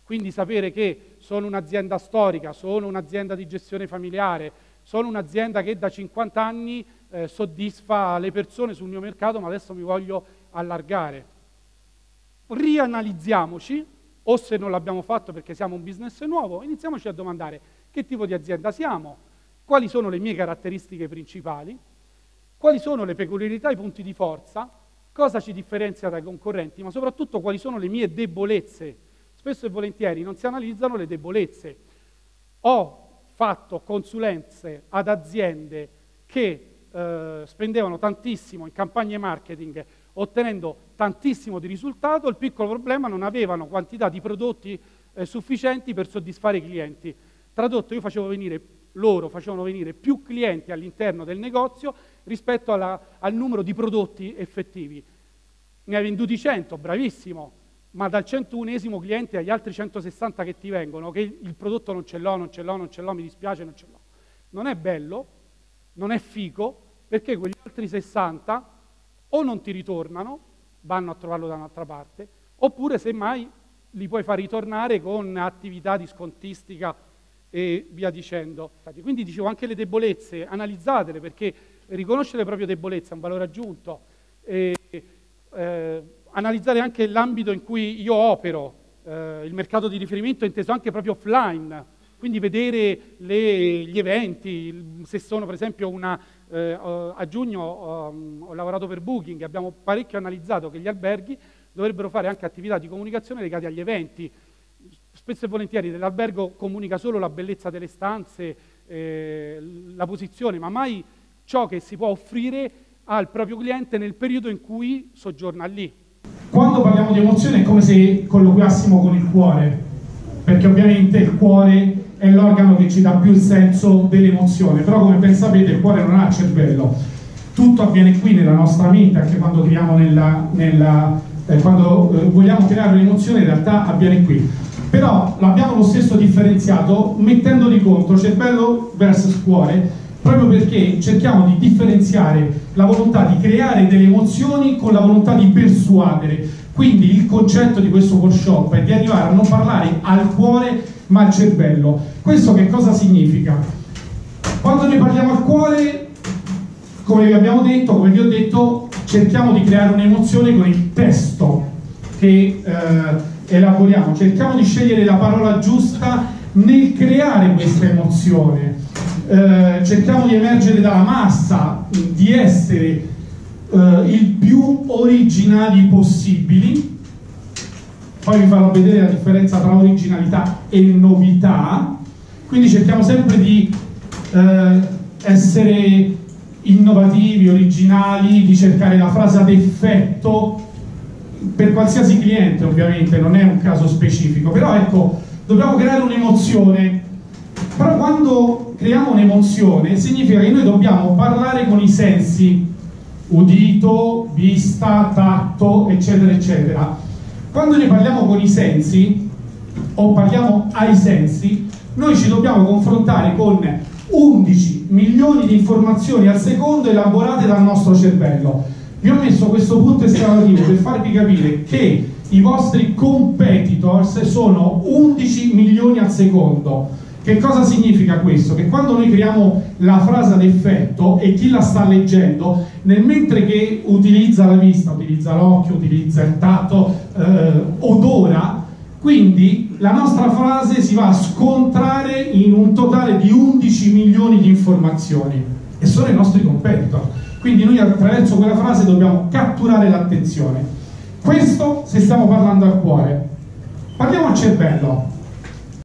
Quindi sapere che sono un'azienda storica, sono un'azienda di gestione familiare, sono un'azienda che da 50 anni soddisfa le persone sul mio mercato, ma adesso mi voglio allargare. Rianalizziamoci, o se non l'abbiamo fatto perché siamo un business nuovo, iniziamoci a domandare che tipo di azienda siamo, quali sono le mie caratteristiche principali, quali sono le peculiarità e i punti di forza, cosa ci differenzia dai concorrenti, ma soprattutto quali sono le mie debolezze. Spesso e volentieri non si analizzano le debolezze. Ho fatto consulenze ad aziende che spendevano tantissimo in campagne marketing, ottenendo tantissimo di risultato, il piccolo problema: non avevano quantità di prodotti sufficienti per soddisfare i clienti. Tradotto, loro facevano venire più clienti all'interno del negozio rispetto al numero di prodotti effettivi. Ne hai venduti 100, bravissimo, ma dal 101esimo cliente agli altri 160 che ti vengono, che il prodotto non ce l'ho, mi dispiace, non ce l'ho. Non è bello, non è figo, perché quegli altri 60 o non ti ritornano, vanno a trovarlo da un'altra parte, oppure semmai li puoi far ritornare con attività di scontistica e via dicendo. Quindi dicevo, anche le debolezze, analizzatele, perché riconoscere le proprie debolezze è un valore aggiunto. Analizzare anche l'ambito in cui io opero, il mercato di riferimento è inteso anche proprio offline, quindi vedere gli eventi, se sono per esempio a giugno ho lavorato per Booking, abbiamo parecchio analizzato che gli alberghi dovrebbero fare anche attività di comunicazione legate agli eventi. Spesso e volentieri l'albergo comunica solo la bellezza delle stanze, la posizione, ma mai ciò che si può offrire al proprio cliente nel periodo in cui soggiorna lì. Quando parliamo di emozione è come se colloquiassimo con il cuore, perché ovviamente il cuore è l'organo che ci dà più il senso dell'emozione, però come ben sapete il cuore non ha cervello, tutto avviene qui nella nostra mente, anche quando creiamo quando vogliamo creare un'emozione in realtà avviene qui. Però l'abbiamo lo stesso differenziato mettendo di conto cervello versus cuore, proprio perché cerchiamo di differenziare la volontà di creare delle emozioni con la volontà di persuadere. Quindi il concetto di questo workshop è di arrivare a non parlare al cuore ma al cervello. Questo che cosa significa? Quando noi parliamo al cuore, come vi abbiamo detto, come vi ho detto, cerchiamo di creare un'emozione con il testo che elaboriamo, cerchiamo di scegliere la parola giusta nel creare questa emozione, cerchiamo di emergere dalla massa, di essere il più originali possibili. Poi vi farò vedere la differenza tra originalità e novità. Quindi cerchiamo sempre di essere innovativi, originali, di cercare la frase ad effetto per qualsiasi cliente, ovviamente non è un caso specifico, però ecco, dobbiamo creare un'emozione. Però quando creiamo un'emozione significa che noi dobbiamo parlare con i sensi: udito, vista, tatto, eccetera eccetera. Quando noi parliamo con i sensi o parliamo ai sensi, noi ci dobbiamo confrontare con 11 milioni di informazioni al secondo elaborate dal nostro cervello. Vi ho messo questo punto esclamativo per farvi capire che i vostri competitors sono 11 milioni al secondo. Che cosa significa questo? Che quando noi creiamo la frase ad effetto e chi la sta leggendo, nel mentre che utilizza la vista, utilizza l'occhio, utilizza il tatto, odora, quindi la nostra frase si va a scontrare in un totale di 11 milioni di informazioni e sono i nostri competitor. Quindi noi attraverso quella frase dobbiamo catturare l'attenzione. Questo se stiamo parlando al cuore. Parliamo al cervello.